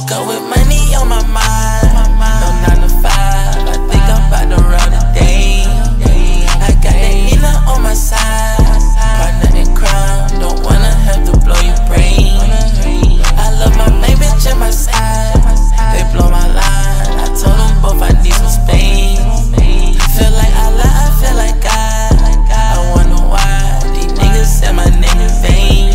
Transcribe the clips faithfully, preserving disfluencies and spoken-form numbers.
Woke up with money on my mind. No nine to five, I think I'm about to run a day. I got that Nina on my side. Partner in crime, don't wanna have to blow your brain. I love my main bitch at my side. They blow my line, I told them both I need some space. Feel like I lie, I feel like God. I wonder why these niggas say my name in vain.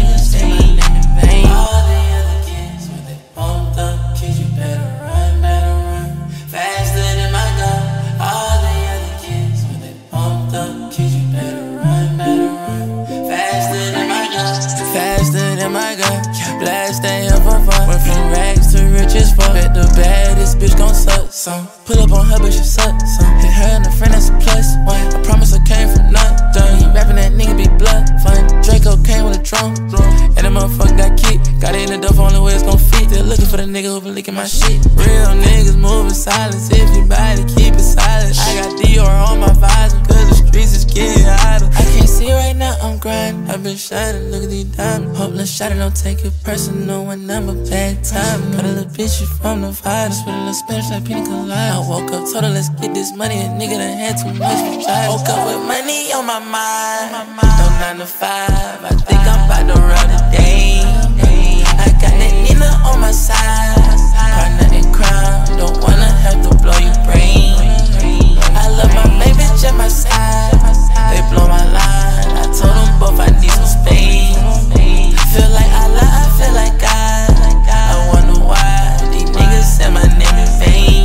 All the other kids, when they pumped up, kids, you better run, better run faster than my gun. All the other kids, when they pumped up, kids, you better run, better run faster than my gun. Faster than my gun. Blast they up for fun. Went from rags to riches, fuck. Bet the baddest bitch gon' suck some. Pull up on her, but she suck some. Hit her and a friend, that's a plus one. I promise I came from nothing. He rapping that nigga be blood fun. Draco came with a drum. And that motherfucker got kicked. Got it in the door, only way it's gon' fit. Still looking for the nigga who been leaking my shit. Real niggas moving silence. If you body, keep it silent. I got Dior on my visor, cause the streets is getting hotter. I can't see right now, I'm grinding. I've been shining, look at these diamonds. Hopeless shot it, don't take it personal when I'm a bad time. Got a little bitch, you from the virus with a little Spanish like pina colada. I woke up, told her let's get this money. A nigga done had too much for try. Woke up with money on my mind. No nine to five, I think I'm about to run a day. I got that Nina on my side. Partner in crime, don't wanna have to blow your brain. I love my main bitch at my side. They blow my line, I told them both I need some space. Feel like I lie, I feel like God. I wonder why these niggas say my name in vain.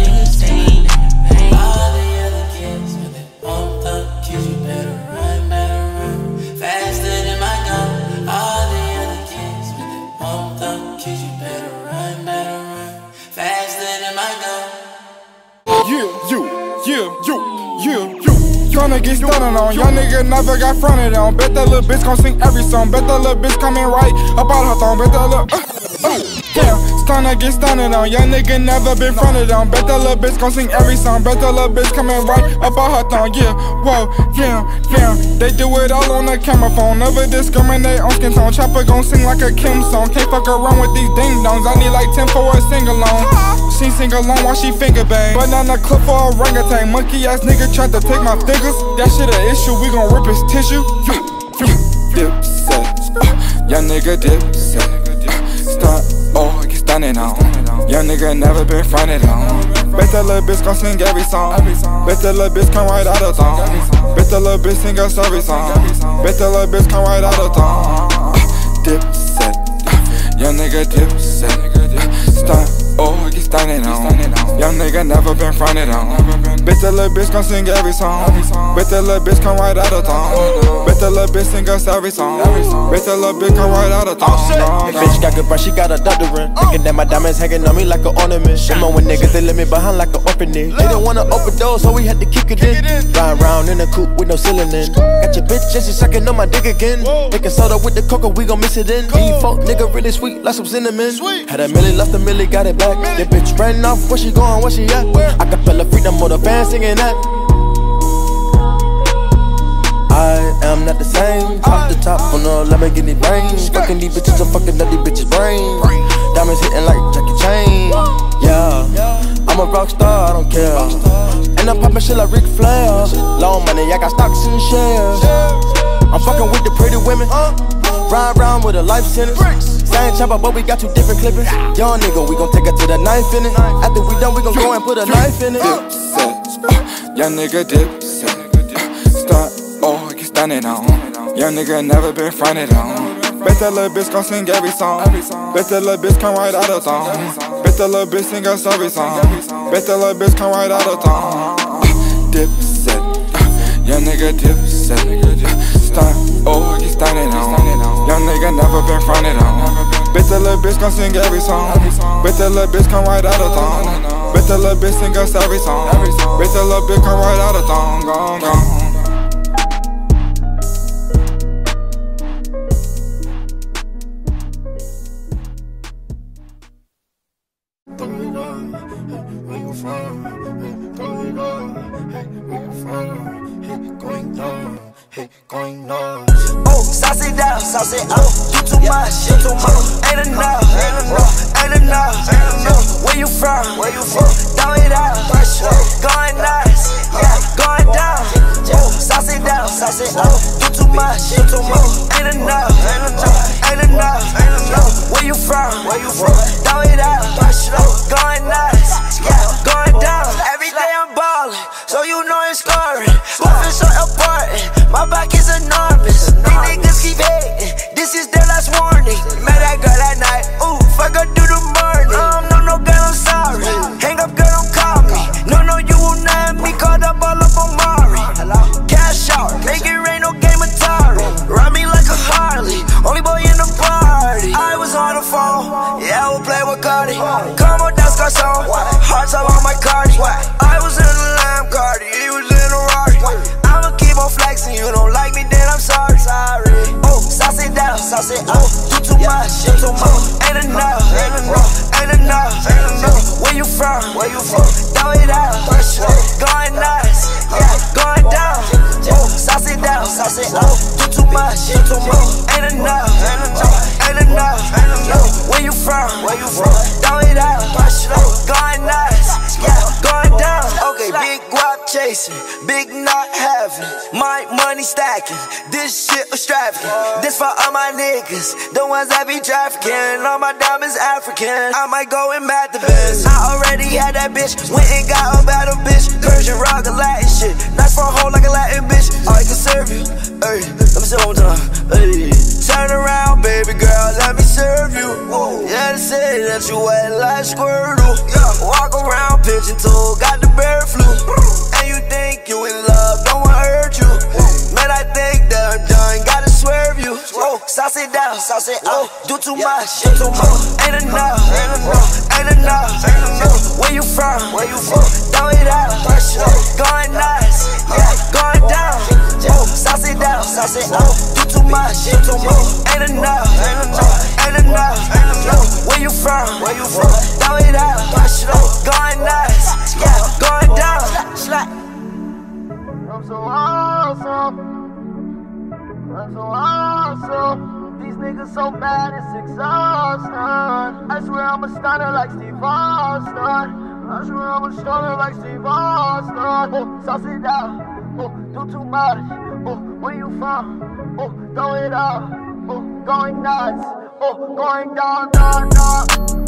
All the other kids, when they pumped up, kids, you better run, better run faster than my gun. All the other kids, when they pumped up, kids, you better run, better run faster than my gun. Yeah, you, yeah, you, yeah, you. Tryna get stunning on, young nigga never got fronted on. Bet that little bitch gon' sing every song. Bet that little bitch coming right up out her thong. Bet that little, uh, uh, yeah. Tryna get stunning on, young nigga never been fronted on. Bet that little bitch gon' sing every song. Bet that little bitch coming right up out her thong. Yeah, whoa, yeah, yeah. They do it all on the camera phone. Never discriminate on skin tone. Chopper gon' sing like a Kim song. Can't fuck around with these ding dongs. I need like ten for a sing along. She sing along while she finger bang. But on the clip for a orangutan. Monkey ass nigga tried to take my fingers. That shit a issue, we gon' rip his tissue. You, you, dipset, uh, young nigga dipset. Uh, stunt, oh, get stunning on. Young nigga never been fronted on. Bet that little bitch gon' sing every song. Bet that little bitch come right out of thong. Bet that little bitch sing us every song. Bet that little bitch come right out of thong. Uh, dipset, uh, young nigga dipset. Uh, stunt, oh, get stunning on. Young nigga never been fronted on. Bet that little bitch gon' sing every song. Bet that little bitch come right out of thong. Bet that little bitch sing us every song. Bet that little bitch come right out of thong. That bitch got good breath, she got a doctorate. Thinking that my diamonds hanging on me like an ornament. Them on with niggas, they let me behind like an orphanage. They didn't wanna overdose, so we had to kick it in. Flying round in a coupe with no ceiling in. Got your bitch and she sucking on my dick again. Making soda with the cocoa, we gon' mix it in. These folk nigga really sweet, like some cinnamon. Had a milli, lost a milli, got it back. That bitch ran off, where she going, where she at? I can feel the freedom of the fans singing that. I am not the same. Top to top on the Lamborghini brains. Fucking these bitches, I'm fucking up these bitches' brains. Diamonds hitting like Jackie Chain. Yeah, I'm a rock star, I don't care. And I'm popping shit like Ric Flair. Long money, I got stocks and shares. I'm fucking with the pretty women. Ride around with a life sentence. Same chopper, but we got two different clippings. Young nigga, we gon' take her to the knife in it. After we done, we gon' go and put a knife in it. Dipset, young nigga dipset. Stunt, oh, get stunning on. Young nigga never been fronted on. Bet that little bitch gon' sing every song. Bet that little bitch come right out of thong. Bet that little bitch sing us every song. Bet that little bitch come right out of thong. Dipset, young nigga dipset. Stunt, oh, get stunning on. Young nigga never been fronted on. Bet that little bitch gon' sing every song. Bet that little bitch come right out of thong. Bet that little bitch sing us every song. Bet that little bitch come right out of thong. Gone, gone. hey, going nuts. Oh, sauce it down, sauce it up. You too much, you too much. Ain't enough, ain't enough, ain't enough, ain't enough. Where you from? Where you from? Throw it out, going nuts, yeah, going down. Oh, sauce it down, sauce it up. You too much, you too much. Ain't enough, ain't enough, ain't enough, ain't enough. Where you from? Where you from? Throw it out, going nuts, yeah, going down. Every day I'm ballin', so you know it's scoring. Moving so important, my back is enormous. These niggas keep hating, this is their last warning. Met that girl that night, ooh, fuck her through the morning. Um, no, no, girl, I'm sorry. Hang up, girl, don't call me. No, no, you will not have me caught up all up on Mari. Cash out, make it rain, no game Atari. Ride me like a Harley, only boy in the party. I was on the phone, yeah, I will play with Cardi. Come on, that's got song, hearts up on my Cardi. I was in the Lamb Cardi, he was in a Rari. I'ma keep on flexing, you don't like me, then I'm sorry. Sorry. Oh, sauce it down, sauce it up. You too much, you too much. Ain't enough, ain't enough, ain't enough, ain't enough. Where you from? Where you from? Throw it out, going nuts, yeah, going down. Oh, sauce it down, sauce it up. You too much, you too much. Ain't enough, ain't enough, ain't enough, ain't enough. Where you from? Where you from? Throw it out, going nuts, yeah, going down. Okay, big guap chasing, big not having, my money stacking. This shit extravagant. This for all my niggas, the ones that be trafficking. All my diamonds African. I might go and mad the best. I already had that bitch, went and got a battle bitch. Persian rock, a Latin shit. Nice for a hoe like a Latin bitch. I can serve you. Hey, let me say it one time. Hey, turn around, baby girl, let me serve you. Yeah, they say that you wet like Squirtle. Walk around pitching toe, got the bird flu. And you think you in love, don't wanna hurt you. Man, I think that I'm done, gotta swerve you. Oh, sauce it down, sauce it up. Do too much, do too much. Ain't enough, ain't enough, ain't enough, ain't enough. Where you from? Where you from? Throw it out, going nuts, yeah, going down. Oh, sauce it down, sauce it up. Do too much, do too much. Ain't enough, ain't enough, ain't enough, ain't enough. Where you from? Where you from? Throw it out, going nuts, yeah, going down. I'm so awesome. I'm so awesome. These niggas so bad, it's exhausting. I swear I'm a stunner like Steve Austin. I swear I'm a stunner like Steve Austin. Oh, sauce it down. Oh, do too much. Oh, where you from? Oh, throw it out. Oh, going nuts. Oh, going down, down, down.